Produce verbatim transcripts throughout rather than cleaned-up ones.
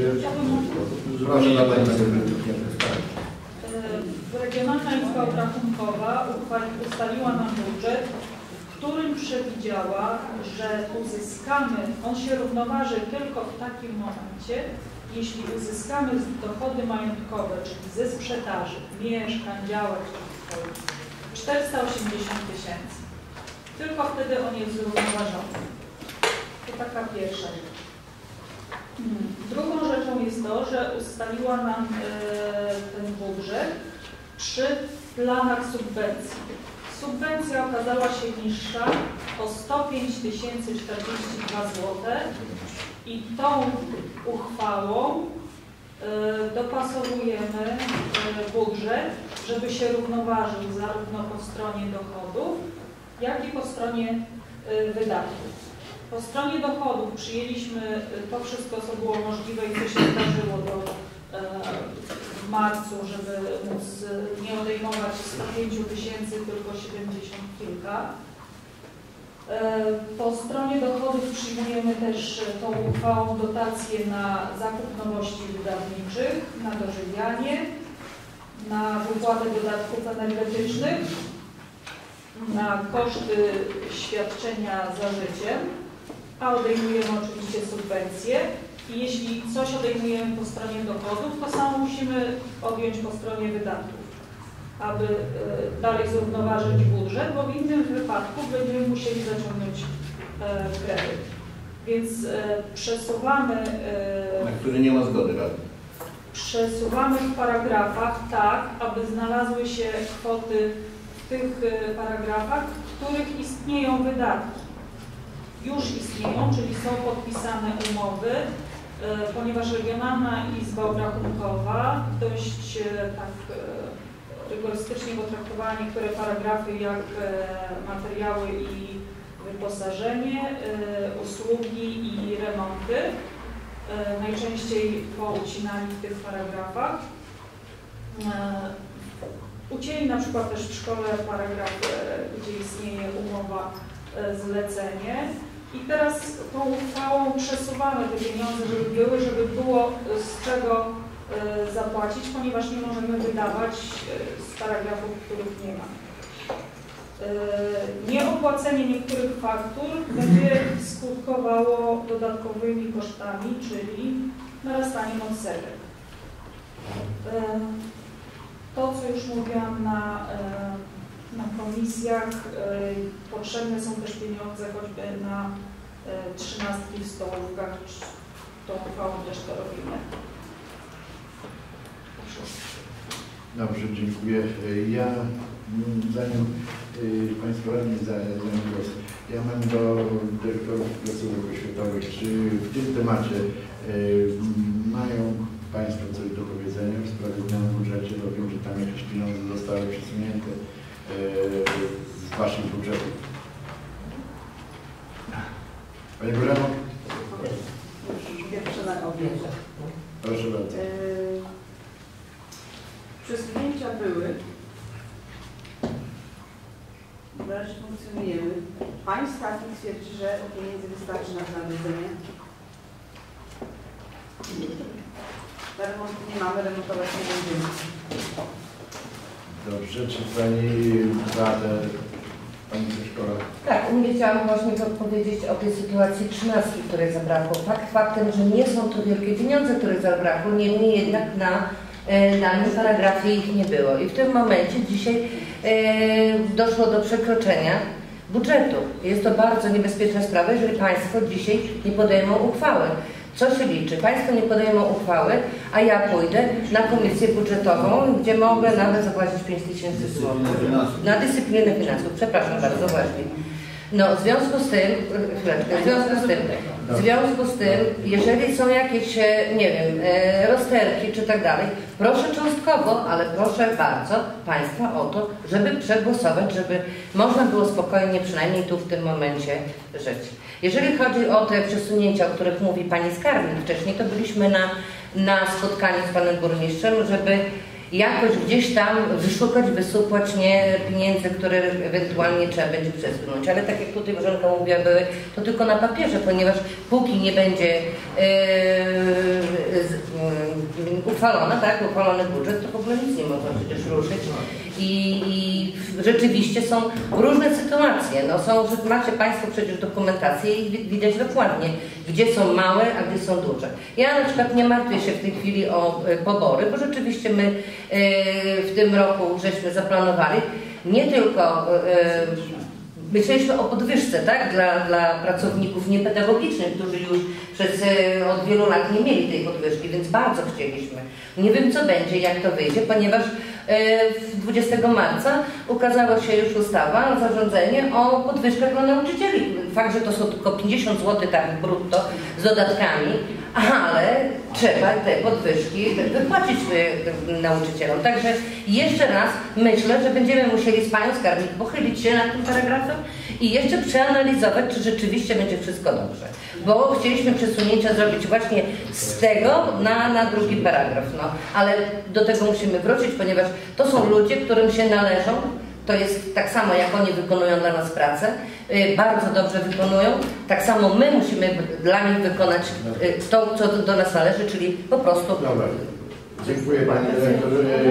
Regionalna Izba Obrachunkowa ustaliła nam budżet, w którym przewidziała, że uzyskamy, on się równoważy tylko w takim momencie, jeśli uzyskamy dochody majątkowe, czyli ze sprzedaży mieszkań, działek, czterysta osiemdziesiąt tysięcy. Tylko wtedy on jest zrównoważony. To taka pierwsza rzecz. Drugą rzeczą jest to, że ustaliła nam ten budżet przy planach subwencji. Subwencja okazała się niższa o sto pięć tysięcy czterdzieści dwa złote i tą uchwałą y, dopasowujemy y, budżet, żeby się równoważył zarówno po stronie dochodów, jak i po stronie y, wydatków. Po stronie dochodów przyjęliśmy to wszystko, co było możliwe i co się zdarzyło do, y, w marcu, żeby móc nie odejmować sto pięć tysięcy, tylko siedemdziesiąt kilka. Po stronie dochodów przyjmujemy też tą uchwałą dotacje na zakup nowości wydawniczych, na dożywianie, na wypłatę dodatków energetycznych, na koszty świadczenia za życiem, a odejmujemy oczywiście subwencje. I jeśli coś odejmujemy po stronie dochodów, to samo musimy odjąć po stronie wydatków, aby y, dalej zrównoważyć budżet, bo w innym wypadku będziemy musieli zaciągnąć y, kredyt. Więc y, przesuwamy... Y, na który nie ma zgody Rady. Przesuwamy w paragrafach tak, aby znalazły się kwoty w tych y, paragrafach, w których istnieją wydatki. Już istnieją, czyli są podpisane umowy, ponieważ Regionalna Izba Obrachunkowa dość tak rygorystycznie potraktowała niektóre paragrafy jak materiały i wyposażenie, usługi i remonty. Najczęściej poucinali w tych paragrafach. Ucięli na przykład też w szkole paragraf, gdzie istnieje umowa zlecenie. I teraz tą uchwałą przesuwamy te pieniądze, żeby były, żeby było z czego y, zapłacić, ponieważ nie możemy wydawać y, z paragrafów, których nie ma. Y, nieopłacenie niektórych faktur będzie skutkowało dodatkowymi kosztami, czyli narastaniem odsetek. Y, to, co już mówiłam na y, na komisjach, y, potrzebne są też pieniądze choćby na y, trzynastki w stołówkach, tą uchwałą też to robimy. Dobrze, dziękuję. Ja, zanim y, Państwo radni zanim głos, ja mam do dyrektorów placówek oświatowych, czy w tym temacie y, mają Państwo coś do powiedzenia w sprawie zmian w budżecie, bo wiem, że tam jakieś pieniądze zostały przesunięte z Waszych budżetów. Panie Bożeno? Pierwsze na obierze. Proszę bardzo. Yy, przesunięcia były. Na razie funkcjonujemy. Państwo taki twierdzi, że pieniędzy wystarczy na znalezienie. Na remont nie mamy, remontować nie będziemy. Dobrze, czy Pani Radę, Pani Szkoła? Tak, mnie chciałam właśnie powiedzieć o tej sytuacji trzynastki, której zabrakło. Fakt faktem, że nie są to wielkie pieniądze, które zabrakło, niemniej jednak na e, danym paragrafie ich nie było. I w tym momencie dzisiaj e, doszło do przekroczenia budżetu. Jest to bardzo niebezpieczna sprawa, jeżeli Państwo dzisiaj nie podejmą uchwały. Co się liczy? Państwo nie podejmą uchwały, a ja pójdę na komisję budżetową, gdzie mogę nawet zapłacić pięć tysięcy złotych. Na dyscyplinę finansów. Przepraszam bardzo, właśnie. No, w związku z tym, chwileczkę, w związku z tym, w związku z tym, jeżeli są jakieś, nie wiem, rozterki czy tak dalej, proszę cząstkowo, ale proszę bardzo Państwa o to, żeby przegłosować, żeby można było spokojnie, przynajmniej tu w tym momencie, żyć. Jeżeli chodzi o te przesunięcia, o których mówi Pani Skarbnik wcześniej, to byliśmy na, na spotkaniu z Panem Burmistrzem, żeby jakoś gdzieś tam wyszukać, wysupłać nie pieniędzy, które ewentualnie trzeba będzie przesunąć. Ale tak jak tutaj Bożenka mówiła, były to tylko na papierze, ponieważ póki nie będzie yy, uchwalona, tak, uchwalony budżet, to w ogóle nic nie można przecież ruszyć. I, i rzeczywiście są różne sytuacje. No są, że macie Państwo przecież dokumentację i widać dokładnie, gdzie są małe, a gdzie są duże. Ja na przykład nie martwię się w tej chwili o pobory, bo rzeczywiście my yy, w tym roku żeśmy zaplanowali nie tylko yy, myśleliśmy o podwyżce, tak, dla, dla pracowników niepedagogicznych, którzy już przez e, od wielu lat nie mieli tej podwyżki, więc bardzo chcieliśmy. Nie wiem, co będzie, jak to wyjdzie, ponieważ e, dwudziestego marca ukazała się już ustawa, zarządzenie o podwyżkach dla nauczycieli. Fakt, że to są tylko pięćdziesiąt złotych tak brutto z dodatkami, ale trzeba te podwyżki wypłacić e, nauczycielom. Także jeszcze raz myślę, że będziemy musieli z Panią Skarbnik pochylić się nad tym paragrafem i jeszcze przeanalizować, czy rzeczywiście będzie wszystko dobrze. Bo chcieliśmy przesunięcia zrobić właśnie z tego na, na drugi paragraf. No. Ale do tego musimy wrócić, ponieważ to są ludzie, którym się należą. To jest tak samo, jak oni wykonują dla nas pracę. Yy, bardzo dobrze wykonują. Tak samo my musimy dla nich wykonać yy, to, co do nas należy, czyli po prostu... Dobra. Dziękuję Pani Dyrektor.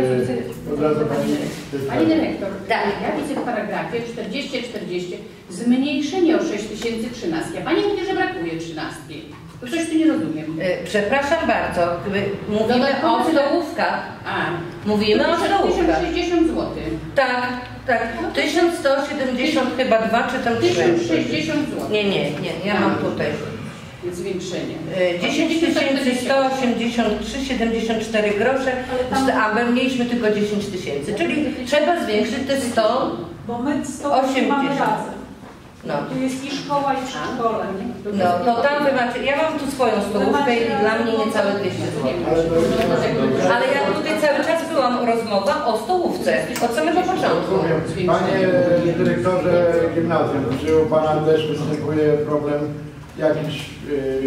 Od razu Pani... Pani Dyrektor, tak, ja widzę w paragrafie czterdzieści czterdzieści zmniejszenie o sześć tysięcy trzynastki. A Pani mówi, że brakuje trzynastki. To coś tu nie rozumiem. Yy, przepraszam bardzo. Mówimy o stołówkach. A, Mówimy o stołówkach. tysiąc sześćdziesiąt złotych. Tak, tak. tysiąc sto siedemdziesiąt chyba dwa czy tam trzy. tysiąc sześćdziesiąt złotych. Nie, nie, nie. Ja mam tutaj. Zwiększenie. dziesięć tysięcy sto osiemdziesiąt trzy siedemdziesiąt cztery grosze, a my mieliśmy tylko dziesięć tysięcy, czyli trzeba zwiększyć te sto Bo my stołówki mamy razem. No. Tu jest i szkoła, i przedszkole. No, to tam wy macie, ja mam tu swoją stołówkę i dla mnie niecałe dwieście złotych. Ale ja tutaj cały czas byłam rozmowa o stołówce, od samego początku. Panie Dyrektorze Gimnazjum, czy u Pana też występuje problem jakiś yy,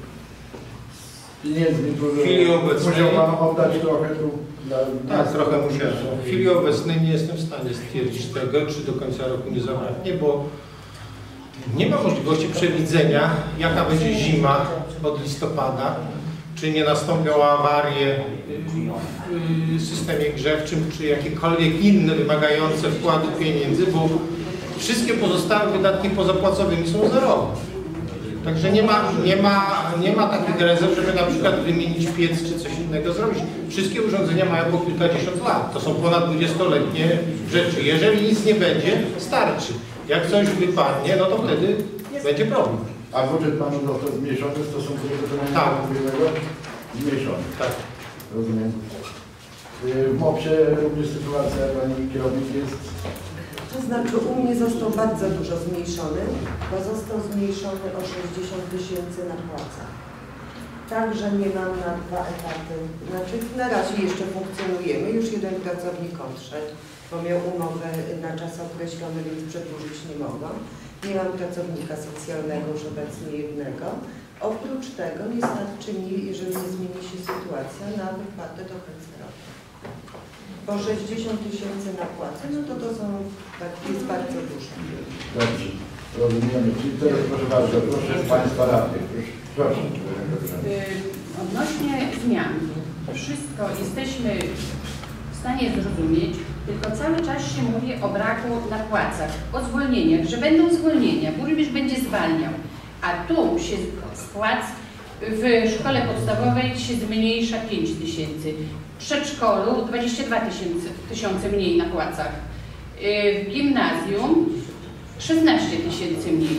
z pieniędzmi, które musiał Pan oddać trochę tu? Dla, Tak, dla trochę musiałem. W chwili obecnej nie jestem w stanie stwierdzić tego, czy do końca roku nie zabraknie, bo nie ma możliwości przewidzenia, jaka będzie zima od listopada, czy nie nastąpią awarie w systemie grzewczym, czy jakiekolwiek inne wymagające wkładu pieniędzy, bo wszystkie pozostałe wydatki pozapłacowymi są zerowe. Także nie ma, nie ma, nie ma takich rezerw, żeby na przykład wymienić piec czy coś innego zrobić. Wszystkie urządzenia mają po kilkadziesiąt lat. To są ponad dwudziestoletnie rzeczy. Jeżeli nic nie będzie, starczy. Jak coś wypadnie, no to wtedy będzie problem. A budżet Panu został zmniejszony w stosunku do wykonania Tak. mówionego? Zmniejszony. Tak. Rozumiem. W MOPS-ie również sytuacja Pani kierownik jest... To znaczy u mnie został bardzo dużo zmniejszony, bo został zmniejszony o sześćdziesiąt tysięcy na płacach. Także nie mam na dwa etaty. Znaczy na razie jeszcze funkcjonujemy, już jeden pracownik odszedł, bo miał umowę na czas określony, więc przedłużyć nie mogą. Nie mam pracownika socjalnego, już obecnie jednego. Oprócz tego nie starczy mi, jeżeli nie zmieni się sytuacja, na wypłatę do końca roku. Po sześćdziesiąt tysięcy na płacę, no to to są, tak, jest bardzo dużo. Dobrze, rozumiemy. Czyli teraz proszę bardzo, proszę Państwa radnych. Proszę. Odnośnie zmian, to wszystko jesteśmy w stanie zrozumieć, tylko cały czas się mówi o braku na płacach, o zwolnieniach, że będą zwolnienia, burmistrz będzie zwalniał, a tu się z płac w szkole podstawowej się zmniejsza pięć tysięcy. W przedszkolu dwadzieścia dwa tysiące mniej na płacach. W gimnazjum szesnaście tysięcy mniej.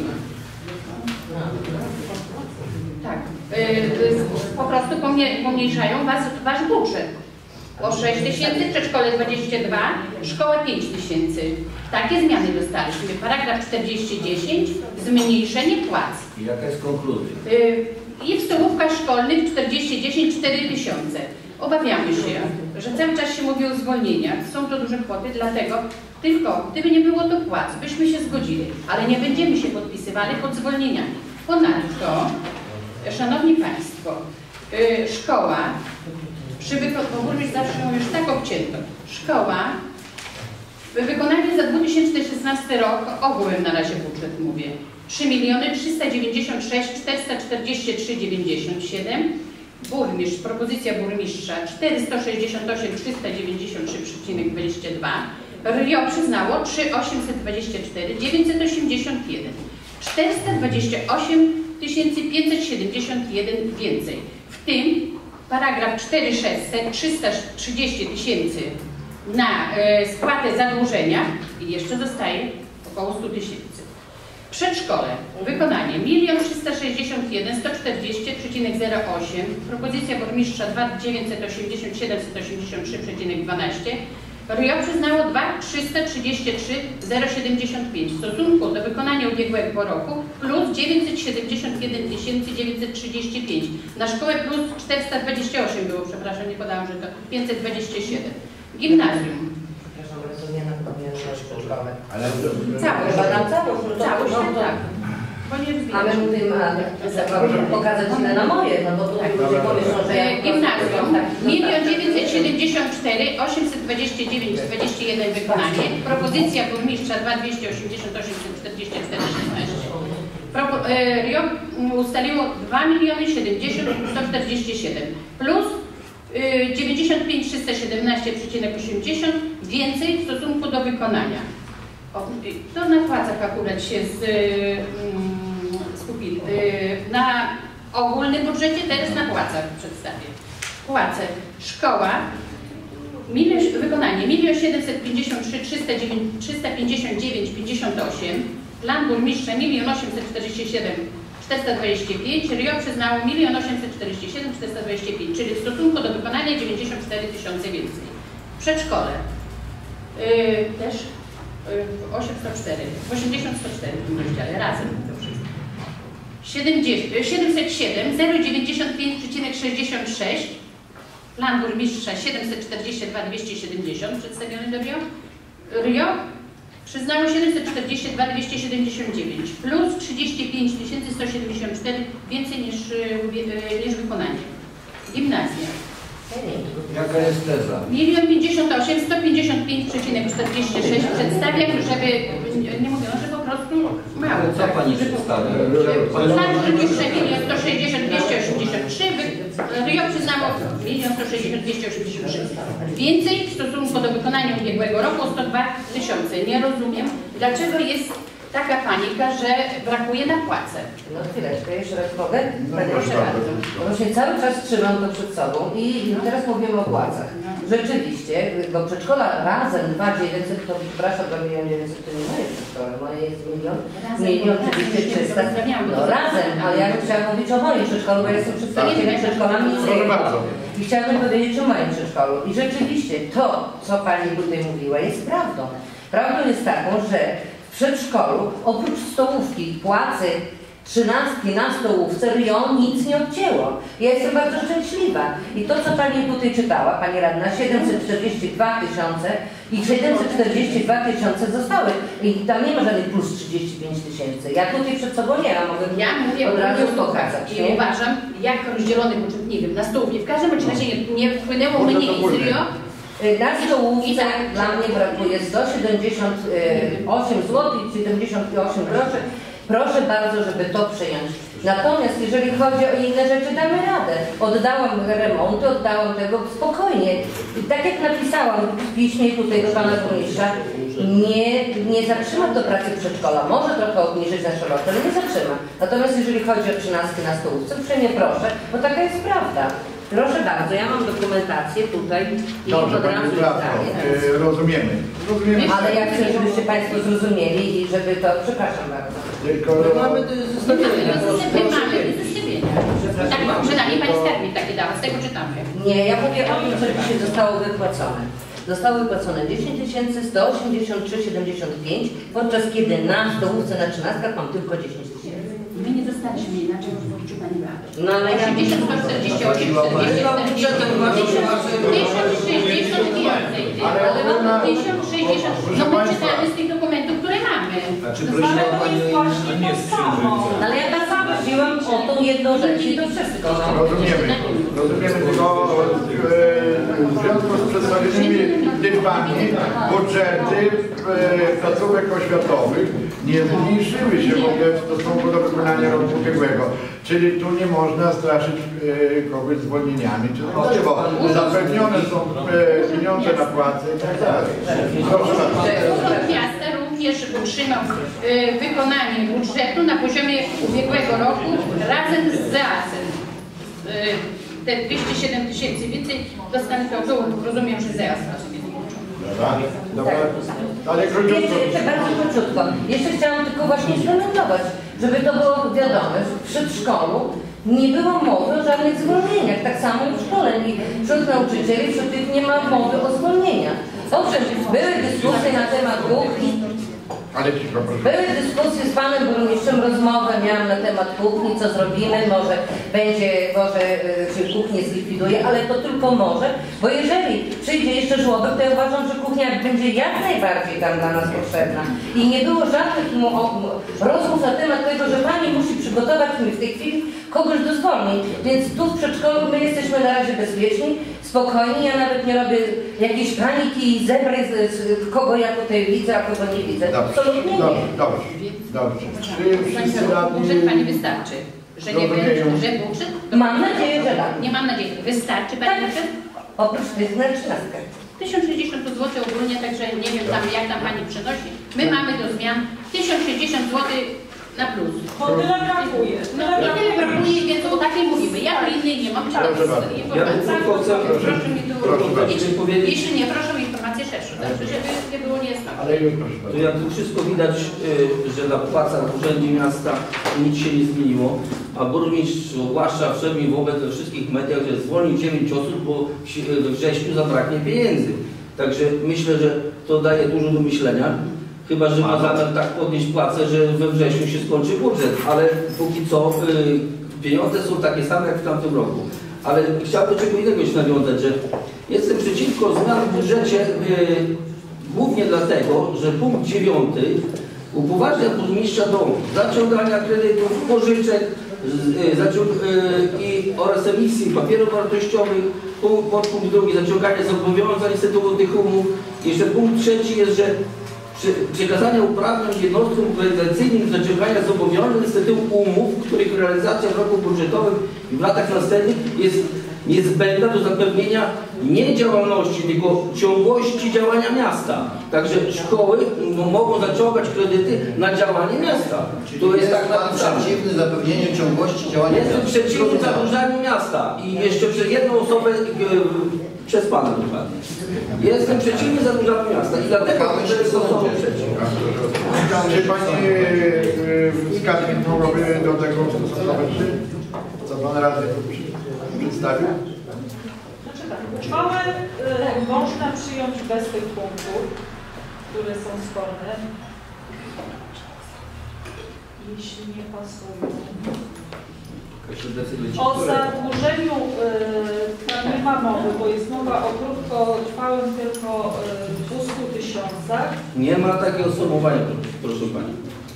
Tak. Po prostu pomniejszają was, wasz budżet. O sześć tysięcy, w przedszkole dwadzieścia dwa, szkoła pięć tysięcy. Takie zmiany dostaliśmy. Paragraf czterdzieści dziesięć, zmniejszenie płac. I jaka jest konkluzja? I w stołówkach szkolnych czterdzieści dziesięć, cztery tysiące. Obawiamy się, że cały czas się mówi o zwolnieniach. Są to duże kwoty, dlatego tylko gdyby nie było to płac, byśmy się zgodzili, ale nie będziemy się podpisywali pod zwolnieniami. Ponadto, Szanowni Państwo, yy, szkoła, przy bo burmistrz zawsze ją już tak obcięto, szkoła, w wykonaniu za dwa tysiące szesnasty rok, ogółem na razie budżet mówię, trzy miliony trzysta dziewięćdziesiąt sześć tysięcy czterysta czterdzieści trzy dziewięćdziesiąt siedem. Burmistrz, propozycja burmistrza czterysta sześćdziesiąt osiem tysięcy trzysta dziewięćdziesiąt trzy przecinek dwadzieścia dwa. R I O przyznało trzy tysiące osiemset dwadzieścia cztery tysiące dziewięćset osiemdziesiąt jeden. czterysta dwadzieścia osiem tysięcy pięćset siedemdziesiąt jeden więcej. W tym paragraf cztery tysiące sześćset trzysta trzydzieści tysięcy na e, spłatę zadłużenia i jeszcze zostaje około stu tysięcy. Przedszkole, wykonanie milion trzysta sześćdziesiąt jeden tysięcy sto czterdzieści przecinek zero osiem, propozycja burmistrza dwa tysiące dziewięćset osiemdziesiąt siedem tysięcy siedemset osiemdziesiąt trzy przecinek dwanaście, R I O przyznało dwa tysiące trzysta trzydzieści trzy tysiące siedemdziesiąt pięć w stosunku do wykonania ubiegłego roku plus dziewięćset siedemdziesiąt jeden tysięcy dziewięćset trzydzieści pięć. Na szkołę plus czterysta dwadzieścia osiem było, przepraszam, nie podałam, że to pięćset dwadzieścia siedem. Gimnazjum. Przepraszam, rozumiem, na podmiotność szkoły. Ale Całość. Chyba nam całość, no to, Całość, no to, tak. Bo nie ale rozwijam. mówimy, ale pokazać ile na moje, no bo tutaj ludzie pomyślą, że ja... E, Gimnazjum. milion dziewięćset siedemdziesiąt cztery tysiące osiemset dwadzieścia dziewięć dwadzieścia jeden wykonanie. Propozycja burmistrza dwa tysiące dwieście osiemdziesiąt osiem tysięcy czterdzieści cztery szesnaście. R I O ustaliło dwa miliony siedemdziesiąt tysięcy sto czterdzieści siedem plus y, dziewięćdziesiąt pięć tysięcy trzysta siedemnaście przecinek osiemdziesiąt więcej w stosunku do wykonania. O, to na płacach akurat się z, skupili. Na ogólnym budżecie, teraz na płacach przedstawię. Płace. Szkoła. Milion, wykonanie milion siedemset pięćdziesiąt trzy tysiące trzysta pięćdziesiąt dziewięć pięćdziesiąt osiem. Plan burmistrza milion osiemset czterdzieści siedem tysięcy czterysta dwadzieścia pięć. R I O przyznało milion osiemset czterdzieści siedem tysięcy czterysta dwadzieścia pięć, czyli w stosunku do wykonania dziewięćdziesiąt cztery tysiące więcej. Przedszkole. Yy, też osiemset cztery, osiemdziesiąt sto cztery w tym rozdziale, razem to wszystko. siedemset siedem tysięcy dziewięćdziesiąt pięć przecinek sześćdziesiąt sześć, plan burmistrza siedemset czterdzieści dwa tysiące dwieście siedemdziesiąt przedstawiony do R I O. R I O przyznało siedemset czterdzieści dwa tysiące dwieście siedemdziesiąt dziewięć plus trzydzieści pięć tysięcy sto siedemdziesiąt cztery więcej niż, niż wykonanie. Gimnazja. Jaka jest teza? milion pięćdziesiąt osiem tysięcy sto pięćdziesiąt pięć przecinek czterdzieści sześć przedstawiam, żeby nie mówiono, że po prostu mało. Co pani przedstawia? Plan burmistrza milion sto sześćdziesiąt dwieście osiemdziesiąt trzy, R I O przyznało milion sto sześćdziesiąt dwieście osiemdziesiąt trzy. Więcej w stosunku do wykonania ubiegłego roku sto dwa tysiące. Nie rozumiem, dlaczego jest taka panika, że brakuje na płace. No chwileczkę, jeszcze raz mogę? Proszę bardzo. Właśnie cały czas trzymam to przed sobą i teraz mówimy o płacach. Rzeczywiście, bo przedszkola razem dwa tysiące dziewięćset, to przepraszam, dwa miliony dziewięćset to nie moje przedszkole, moje jest milion, milion dwieście trzysta. No razem, ale ja chciałam mówić o moim przedszkolu, bo ja jestem przedstawicielem przedszkola miejskiego. I chciałabym powiedzieć o moim przedszkolu. I rzeczywiście to, co pani tutaj mówiła, jest prawdą. Prawdą jest taką, że w przedszkolu, oprócz stołówki, płacy, trzynastki na stołówce, R I O nic nie odcięło. Ja jestem bardzo szczęśliwa. I to, co pani tutaj czytała, pani radna, siedemset czterdzieści dwa tysiące i siedemset czterdzieści dwa tysiące zostały. I tam nie ma żadnych plus trzydzieści pięć tysięcy. Ja tutaj przed sobą nie mam, mogę ja mówię od razu pokazać. I nie? Uważam, jak rozdzielony budżet, nie wiem, na stołówki. W każdym razie nie, nie wpłynęło mniej z R I O. Na stołówce dla mnie brakuje sto siedemdziesiąt osiem złotych i siedemdziesiąt osiem groszy. Proszę bardzo, żeby to przyjąć. Natomiast jeżeli chodzi o inne rzeczy, damy radę. Oddałam remonty, oddałam tego spokojnie. I tak jak napisałam w piśmie tutaj do pana burmistrza, nie, nie zatrzyma do pracy przedszkola. Może trochę obniżyć nasze loty, ale nie zatrzyma. Natomiast jeżeli chodzi o trzynastki na stołówce, uprzejmie proszę, bo taka jest prawda. Proszę bardzo, ja mam dokumentację tutaj i Dobrze, od razu pani Blasno, zdaję. y, rozumiemy. rozumiemy. Ale ja chcę, żebyście Państwo zrozumieli i żeby to... Przepraszam bardzo. Tylko... Mamy zestawienie. My mamy zestawienia. Tak, przynajmniej pani skarbnik takie dała, z tego czytamy. Nie, ja mówię o tym, co dzisiaj zostało wypłacone. Zostało wypłacone dziesięć tysięcy sto osiemdziesiąt trzy siedemdziesiąt pięć, podczas kiedy na stołówce na trzynastkach mam tylko dziesięć tysięcy. My nie dostaliśmy inaczej w odczuciu pani Beaty. No ale ja... osiemdziesiąt, sto czterdzieści osiem, czterdzieści, tysiąc sześćdziesiąt więcej. Ale mamy tysiąc sześćdziesiąt. No my czytamy z tych dokumentów, które mamy. Znaczy Ale prosiła to pani jest właśnie to samo. Ale ja bardzo prosiłam o tą jedną rzecz i to wszystko. No. Rozumiemy, rozumiemy, tylko e, w związku z przedstawionymi liczbami budżety e, placówek oświatowych nie zmniejszyły się w ogóle w stosunku do wykonania roku ubiegłego. Czyli tu nie można straszyć e, kogoś zwolnieniami, czy tak dalej, bo zapewnione są e, pieniądze na płace i tak dalej. Proszę bardzo. Urząd Miasta również utrzymał y, wykonanie budżetu na poziomie ubiegłego roku razem z Z A S-em. Y, te dwieście siedem tysięcy więcej dostali to, rozumiem, że Z A S sobie Dobra, dobra. Ale króciutko. Jeszcze, jeszcze bardzo króciutko. Jeszcze chciałam tylko właśnie skomentować, żeby to było wiadome, że w przedszkolu nie było mowy o żadnych zwolnieniach. Tak samo i w szkole. Wśród nauczycieli, wśród tych nie ma mowy o zwolnieniach. Owszem, były dyskusje na temat kuchni. Ale cicho, proszę. Były dyskusje z panem burmistrzem, rozmowę miałam na temat kuchni, co zrobimy, może będzie, może czy kuchnię zlikwiduje, ale to tylko może, bo jeżeli przyjdzie jeszcze żłobek, to ja uważam, że kuchnia będzie jak najbardziej tam dla nas potrzebna. I nie było żadnych rozmów na temat tego, że pani musi przygotować mi w tej chwili kogoś do zwolnień. Więc tu w przedszkolu my jesteśmy na razie bezpieczni, spokojni, ja nawet nie robię jakiejś paniki i zebry, kogo ja tutaj widzę, a kogo nie widzę. Absolutnie nie. Dobrze, dobrze, dobrze. Czy wszyscy radni... Budżet pani wystarczy, że nie będzie, że budżet... Mam nadzieję, że tak. Nie mam nadziei. Wystarczy pani budżet? Oprócz tych na trzynastkę. tysiąc sześćdziesiąt złotych ogólnie, także nie wiem tam jak tam pani przenosi. My mamy do zmian tysiąc sześćdziesiąt złotych na plus. Bo tyle brakuje. No i tyle brakuje, więc o takiej mówimy. Ja tu innej nie mam. Proszę bardzo. Ja tylko chcę Proszę mi tu proszę powiedzieć. Jeśli nie, proszę o informację szerszą, także żeby nie było niejasności. Ale już proszę To bardzo. jak tu wszystko widać, y, że na płacach w Urzędzie Miasta nic się nie zmieniło, a burmistrz ogłasza wszędzie wobec we wszystkich mediach, że zwolnił dziewięć osób, bo w si- we wrześniu zabraknie pieniędzy. Także myślę, że to daje dużo do myślenia. Chyba że ma zamiar tak podnieść płacę, że we wrześniu się skończy budżet, ale póki co y, pieniądze są takie same jak w tamtym roku. Ale chciałbym do czego innego się nawiązać, że jestem przeciwko zmianom w budżecie y, głównie dlatego, że punkt dziewiąty upoważnia burmistrza do zaciągania kredytów, pożyczek z, y, zaciąg, y, i, oraz emisji papierów wartościowych. Punkt, podpunkt drugi zaciąganie zobowiązań z tytułu tych umów. Jeszcze punkt trzeci jest, że przekazania uprawnień jednostkom organizacyjnym zaciągania zobowiązań z tytułu umów, których realizacja w roku budżetowym i w latach następnych jest niezbędna do zapewnienia nie działalności, tylko ciągłości działania miasta. Także szkoły no, mogą zaciągać kredyty na działanie miasta. To jest tak napisane. Przeciwny zapewnieniu ciągłości działania Jestem miasta. przeciwny zadłużaniu miasta i jeszcze przez jedną osobę e, przez pana dokładnie. Jestem przeciwny zadłużaniu miasta i dlatego że jest osobą przeciw. Czy pani e, skarbnik mogłaby do tego stosować się? Co pan radny przedstawił? Znaczy tak, uchwałę y, można przyjąć bez tych punktów, które są sporne. Jeśli nie pasują. O zadłużeniu y, tam nie ma mowy, bo jest mowa o krótkotrwałym tylko y, dwustu tysiącach. Nie ma takiego sformułowania, proszę pani.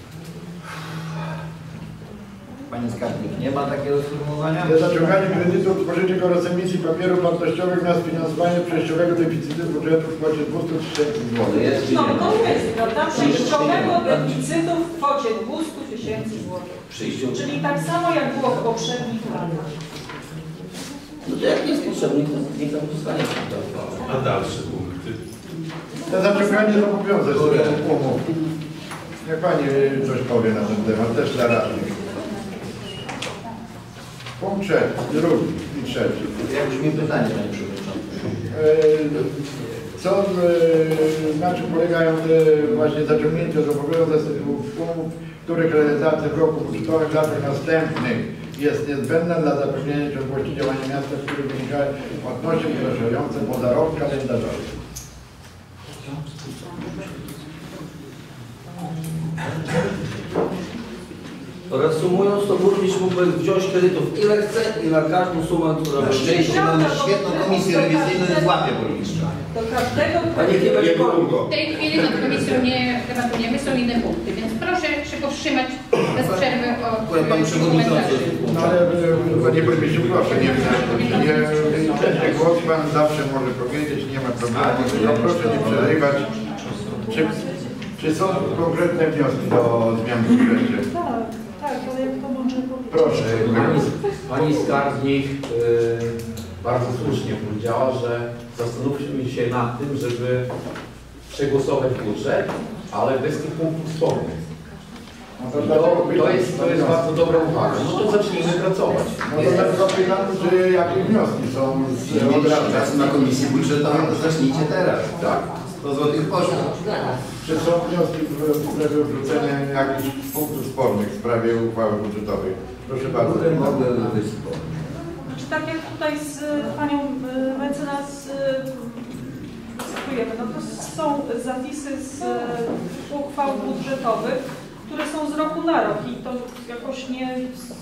Pani skarbnik, nie ma takiego sformułowania? Za zaciąganie kredytów, pożyczek oraz emisji papierów wartościowych na sfinansowanie przejściowego deficytu budżetu w kwocie dwieście tysięcy złotych. Jest czy No nie? to jest, prawda? Przejściowego deficytu w kwocie dwustu tysięcy złotych. Przyjściu. Czyli tak samo jak było w poprzednich latach. No to jak nie jest potrzebny, to niech tam zostanie. A dalsze punkty? Za zaciąganie zobowiązań z tytułu umów. Niech pani coś powie na ten temat, też dla radnych. Punkt trzeci, drugi i trzeci. Jak brzmi pytanie, panie przewodniczący? E, Co, e, na czym polegają te właśnie zaciągnięcia zobowiązań z tytułu umów, których realizacja w roku budżetowym w latach następnych jest niezbędna dla zapewnienia ciągłości działania miasta, z których wynikają płatności wykraczające poza rok kalendarzowy. Reasumując, to burmistrz mógłby wziąć kredytów ile chce i na każdą sumę, która Na szczęście mamy świetną komisję rewizyjną i złapie burmistrza. Do każdego A niech nie będzie kogo. W tej chwili nad komisją nie debatujemy, są inne punkty, więc proszę się powstrzymać bez przerwy od Pan przewodniczący. No ale panie burmistrzu, proszę, nie nie nie głos pan zawsze może powiedzieć, nie ma problemu. No proszę nie przerywać. Czy, czy są konkretne wnioski do zmian w budżecie? Tak, tak, ale jak to może powiedzieć? Proszę. Pani, pani skarbnik yy, bardzo słusznie powiedziała, że zastanówmy się nad tym, żeby przegłosować budżet, ale bez tych punktów spornych. No I to, to, jest, to jest bardzo dobra uwaga. No to zacznijmy pracować. No to tylko pytam, czy jakie wnioski są z Nie od razu? czasu na komisji budżetowej, to zacznijcie teraz. Tak. sto złotych poszło. Czy są wnioski w sprawie odwrócenia jakichś punktów spornych w sprawie uchwały budżetowej? Proszę bardzo. Mogę wyjść. Znaczy, tak jak tutaj z panią y, mecenas y, dyskutujemy, no to są zapisy z y, uchwał budżetowych, które są z roku na rok i to jakoś nie,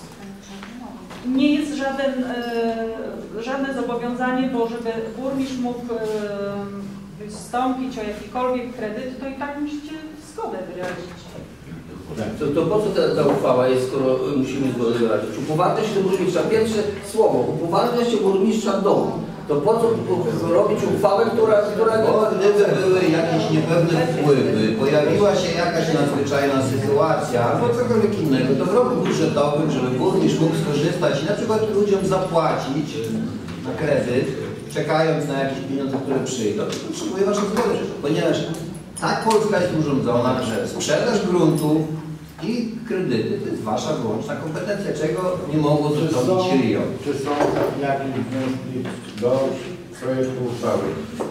nie jest żaden, y, żadne zobowiązanie, bo żeby burmistrz mógł y, wystąpić o jakikolwiek kredyt, to i tak musicie zgodę wyrazić. To, to po co ta, ta uchwała jest, skoro musimy zgodzić? Upoważniać się do burmistrza. Pierwsze słowo, upoważnia się burmistrza domu. To po co robić uchwałę, która... która Bo gdyby były jakieś niepewne wpływy, pojawiła się jakaś nadzwyczajna sytuacja albo cokolwiek innego, to w roku budżetowym, żeby burmistrz mógł skorzystać i na przykład ludziom zapłacić na kredyt, czekając na jakieś pieniądze, które przyjdą, to potrzebuje waszej zgody, ponieważ tak Polska jest urządzona, że sprzedaż gruntów i kredyty to jest wasza wyłączna kompetencja, czego nie mogło Czy są, zrobić R I O. czy są jakieś wnioski do projektu uchwały?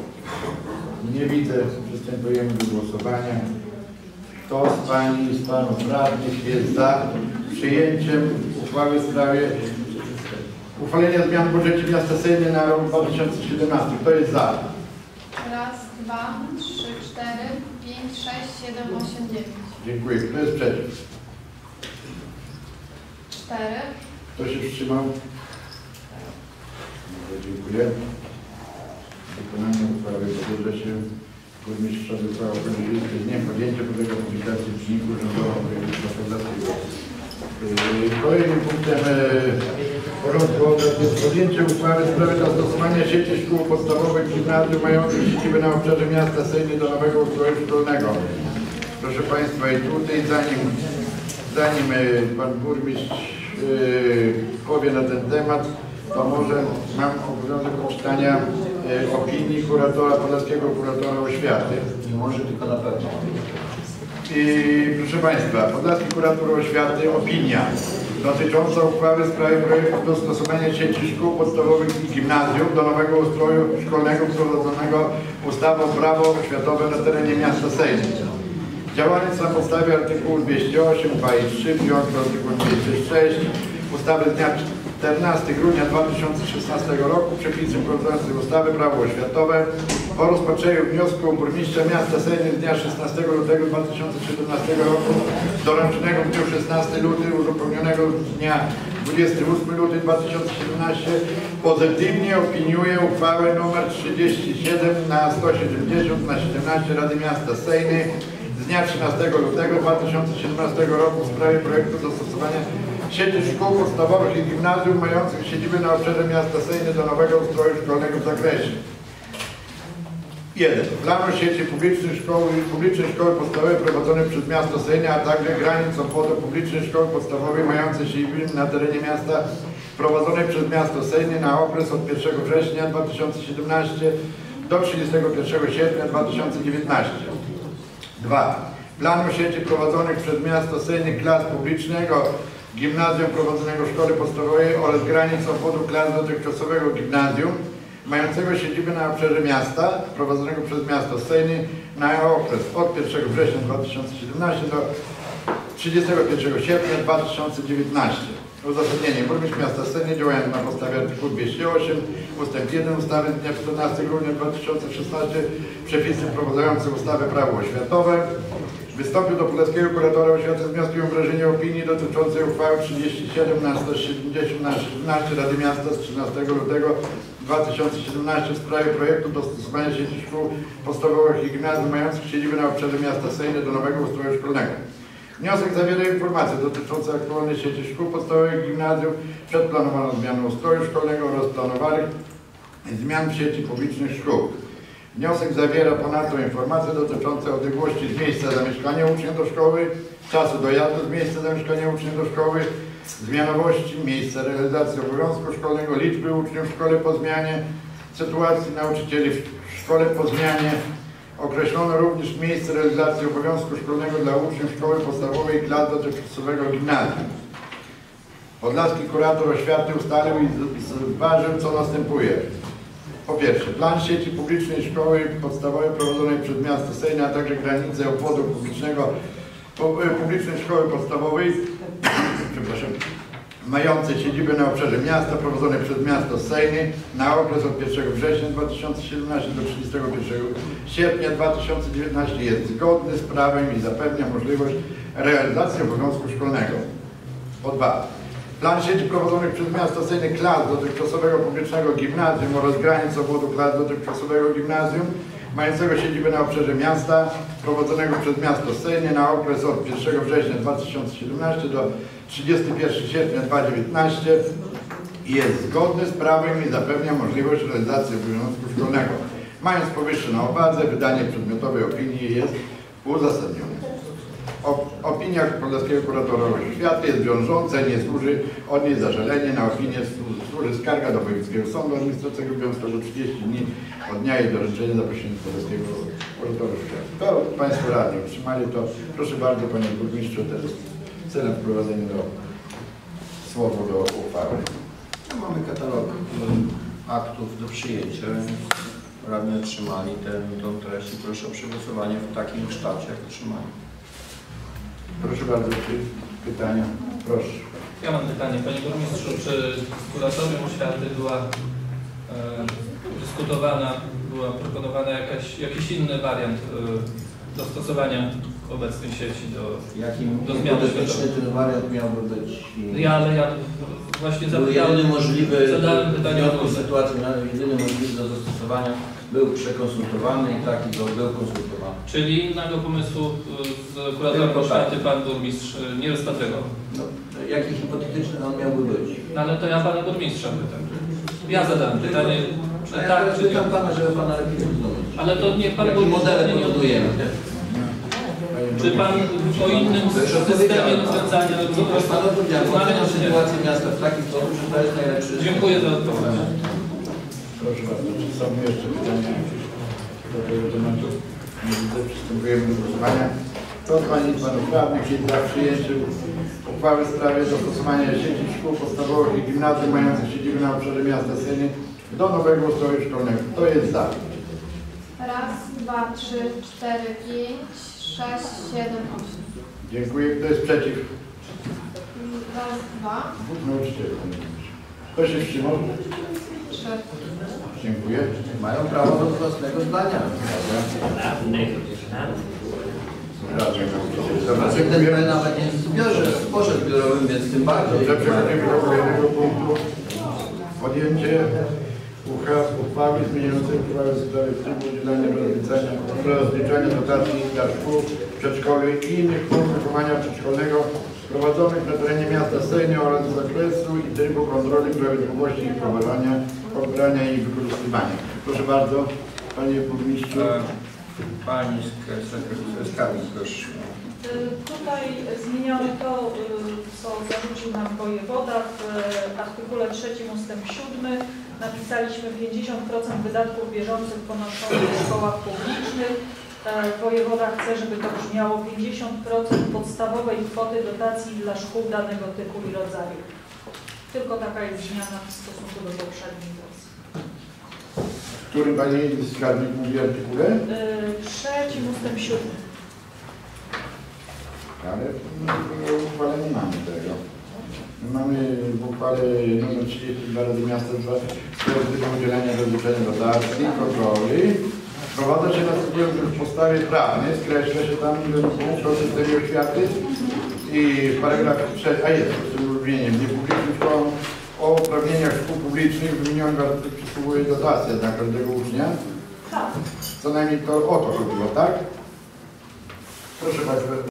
Nie widzę. Przystępujemy do głosowania. Kto z Pani i z Panów Radnych jest za przyjęciem uchwały w sprawie uchwalenia zmian w budżecie miasta Sejny na rok dwa tysiące siedemnasty? Kto jest za? Raz, dwa, trzy, cztery, pięć, sześć, siedem, osiem, dziewięć. Dziękuję. Kto jest przeciw? Cztery. Kto się wstrzymał? Dziękuję. Wykonanie uchwały w budżecie burmistrzowy uchwała poniżej z dniem podjęcia podlega publikacji w Dzienniku Urzędowym Województwa Podlaskiego. Kolejnym punktem porządku obrad jest podjęcie uchwały w sprawie dostosowania sieci szkół podstawowych i gimnazjów mających siedzibę na obszarze miasta Sejny do nowego ustroju szkolnego. Proszę Państwa, i tutaj zanim, zanim Pan Burmistrz yy, powie na ten temat, to może mam obowiązek odczytania yy, opinii kuratora, podlaskiego kuratora oświaty. Nie może, tylko na pewno. I proszę Państwa, podlaski kurator oświaty, opinia dotycząca uchwały w sprawie projektu dostosowania sieci szkół podstawowych i gimnazjów do nowego ustroju szkolnego wprowadzonego ustawą Prawo oświatowe na terenie miasta Sejny. Działając na podstawie artykułu dwieście osiem, dwa i trzy, piąty artykuł dwieście sześć ustawy z dnia czternastego grudnia dwa tysiące szesnastego roku przepisy wprowadzające ustawy Prawo oświatowe po rozpatrzeniu wniosku burmistrza miasta Sejny z dnia szesnastego lutego dwa tysiące siedemnastego roku doręczonego w dniu szesnastego lutego uzupełnionego z dnia dwudziestego ósmego lutego dwa tysiące siedemnastego pozytywnie opiniuje uchwałę nr trzydzieści siedem na sto siedemdziesiąt na siedemnaście Rady Miasta Sejny z dnia trzynastego lutego dwa tysiące siedemnastego roku w sprawie projektu dostosowania sieci szkół podstawowych i gimnazjów mających siedzibę na obszarze miasta Sejny do nowego ustroju szkolnego w zakresie. jeden. Planu sieci publicznych szkoły i publicznej szkoły podstawowej prowadzonej przez miasto Sejny, a także granic obwodu publicznej szkoły podstawowej mającej siedzibę na terenie miasta prowadzonej przez miasto Sejny na okres od pierwszego września dwa tysiące siedemnastego do trzydziestego pierwszego sierpnia dwa tysiące dziewiętnastego. dwa. Planu sieci prowadzonych przez miasto Sejny klas publicznego gimnazjum prowadzonego szkoły podstawowej oraz granic obwodu klas dotychczasowego gimnazjum mającego siedzibę na obszarze miasta prowadzonego przez miasto Sejny na okres od pierwszego września dwa tysiące siedemnastego do trzydziestego pierwszego sierpnia dwa tysiące dziewiętnastego. Uzasadnienie. Burmistrz miasta Sejny działając na podstawie artykułu dwieście osiem ustęp jeden ustawy z dnia czternastego grudnia dwa tysiące szesnastego przepisy wprowadzające ustawę Prawo oświatowe Wystąpił do Podlaskiego Kuratora Oświaty z wnioskiem o wyrażenie opinii dotyczącej uchwały trzydzieści siedem na sto siedemdziesiąt na siedemnaście Rady Miasta z trzynastego lutego dwa tysiące siedemnastego w sprawie projektu dostosowania sieci szkół podstawowych i gimnazjów mających siedzibę na obszarze miasta Sejny do nowego ustroju szkolnego. Wniosek zawiera informacje dotyczące aktualnej sieci szkół podstawowych i gimnazjów, przedplanowaną zmianę ustroju szkolnego oraz planowanych zmian w sieci publicznych szkół. Wniosek zawiera ponadto informacje dotyczące odległości z miejsca zamieszkania ucznia do szkoły, czasu dojazdu z miejsca zamieszkania ucznia do szkoły, zmianowości, miejsca realizacji obowiązku szkolnego, liczby uczniów w szkole po zmianie, sytuacji nauczycieli w szkole po zmianie. Określono również miejsce realizacji obowiązku szkolnego dla uczniów szkoły podstawowej i klas dotychczasowego gimnazjum. Podlaski Kurator Oświaty ustalił i zważył, co następuje. Po pierwsze, plan sieci publicznej szkoły podstawowej prowadzonej przez miasto Sejny, a także granice obwodu publicznego, publicznej szkoły podstawowej, przepraszam, mające siedzibę na obszarze miasta, prowadzone przez miasto Sejny na okres od pierwszego września dwa tysiące siedemnastego do trzydziestego pierwszego sierpnia dwa tysiące dziewiętnastego jest zgodny z prawem i zapewnia możliwość realizacji obowiązku szkolnego. Po dwa. Plan sieci prowadzonych przez miasto Sejny klas dotychczasowego publicznego gimnazjum oraz granic obwodu klas dotychczasowego gimnazjum mającego siedzibę na obszarze miasta prowadzonego przez miasto Sejny na okres od pierwszego września dwa tysiące siedemnastego do trzydziestego pierwszego sierpnia dwa tysiące dziewiętnastego jest zgodny z prawem i zapewnia możliwość realizacji obowiązku szkolnego. Mając powyższe na uwadze, wydanie przedmiotowej opinii jest uzasadnione. Opinia Podlaskiego Kuratora Oświaty jest wiążąca i nie służy od niej zażalenie. Na opinię służy skarga do Wojewódzkiego Sądu Administracyjnego biorącego trzydzieści dni od dnia jej doręczenia zaproszenia Podlaskiego Kuratora Oświaty. To Państwo radni otrzymali to. Proszę bardzo, Panie Burmistrzu, teraz celem wprowadzenia do słowa do uchwały. No, mamy katalog aktów do przyjęcia. Radni otrzymali tę treść i proszę o przegłosowanie w takim kształcie, jak otrzymali. Proszę bardzo, czy pytania? Proszę. Ja mam pytanie, Panie Burmistrzu, czy z Kuratorium Oświaty była e, dyskutowana, była proponowana jakaś, jakiś inny wariant e, dostosowania obecnej sieci do, Jakim do zmiany hipoteticzny ten wariant miałby być? Ja, ale ja właśnie był jedyny możliwy, zadałem pytanie w tej sytuacji, jedyny możliwy do zastosowania był przekonsultowany i taki był konsultowany. Czyli innego pomysłu z Kuratorium Oświaty Pan Burmistrz nie rozpatrywał? No, jaki hipotetyczny on miałby być? No ale to ja Pana Burmistrza pytam. Ja zadałem pytanie, czy ja tak, czy nie. Pytam Pana, żeby Pana lepiej zrozumieć. Ale to niech Pan Jakie Burmistrz modele nie podbudujemy? Czy Pan o innym systemie rozwiązania Pan odpowiedział sytuację miasta w taki sposób, że to jest najlepszy. Dziękuję za odpowiedź. Proszę bardzo, czy są jeszcze pytania do tego tematu? Nie widzę, przystępujemy do głosowania. Kto z Pani i Panów Radnych jest za przyjęciem uchwały w sprawie dostosowania sieci szkół podstawowych i gimnazjów mających siedzibę na obszarze miasta Sejny do nowego ustroju szkolnego? Kto jest za? Raz, dwa, trzy, cztery, pięć, sześć, siedem, osiem. Dziękuję. Kto jest przeciw? Raz, dwa, Dwóch nauczycieli. Kto się wstrzymał? trzy. Dziękuję. Mają prawo do własnego zdania. Dobra, ten nawet nie w zbiorze, w sporze zbiorowym, więc tym bardziej. Dobrze, przechodzimy do kolejnego punktu. Podjęcie uchwały zmieniającej uchwałę w sprawie trybu udzielania rozliczania dotacji dla szkół, przedszkoli i innych form wychowania przedszkolnego prowadzonych na terenie miasta Sejny oraz z zakresu i trybu kontroli prawidłowości ich pobrania, pobrania i wykorzystywania. Proszę bardzo, Panie Burmistrzu. Pani skarbnik, proszę. Tutaj zmieniamy to, co zarzucił nam wojewoda w artykule trzecim ustęp siódmy. Napisaliśmy pięćdziesiąt procent wydatków bieżących ponoszonych w szkołach publicznych. Wojewoda chce, żeby to brzmiało pięćdziesiąt procent podstawowej kwoty dotacji dla szkół danego typu i rodzaju. Tylko taka jest zmiana w stosunku do poprzedniej wersji. W którym Pani skarbnik mówi artykule? Trzecim ustęp siódmy. Ale w uchwale nie mamy tego. My mamy w uchwale nr trzydzieści dwa Rady Miasta dwa udzielania rozliczenia dotacji, kontroli Wprowadza się następująco w podstawie prawnej, skreśla się tam punkt o systemie oświaty i w paragrafie trzecim, a jest z tym uróżnieniem, nie publicznym szkołom o uprawnieniach szkół publicznych wymienionych przysługuje dotacja dla każdego ucznia. Co najmniej to o to chodziło, tak? Proszę Państwa.